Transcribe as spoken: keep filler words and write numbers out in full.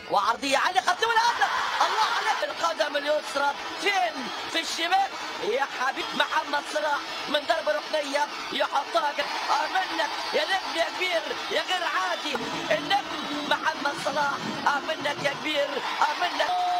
وعرضيه على خط الأرض. الله عليك، القدم اليسرى فين؟ في الشمال يا حبيب محمد صلاح من ضربه ركنيه يحطها. منك يا نجم يا كبير يا غير عادي النجم محمد صلاح، منك يا كبير منك.